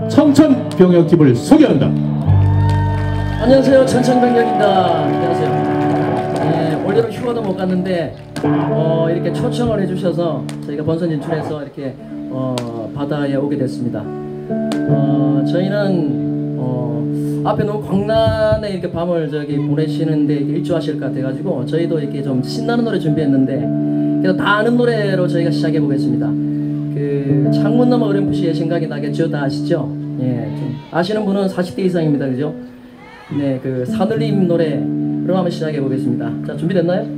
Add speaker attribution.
Speaker 1: 청천병력팀을 소개한다.
Speaker 2: 안녕하세요. 천천병력입니다. 안녕하세요. 네, 올해는 휴가도 못 갔는데 이렇게 초청을 해주셔서 저희가 본선 진출해서 이렇게 바다에 오게 됐습니다. 저희는 앞에 너무 광란에 이렇게 밤을 보내시는데 일조하실 것 같아가지고 저희도 이렇게 좀 신나는 노래 준비했는데 그래서 다 아는 노래로 저희가 시작해 보겠습니다. 그 창문 너머 어렴풋이 생각이 나겠죠? 다 아시죠? 예, 좀 아시는 분은 40대 이상입니다, 그죠? 네, 그 산울림 노래로 한번 시작해 보겠습니다. 자, 준비됐나요?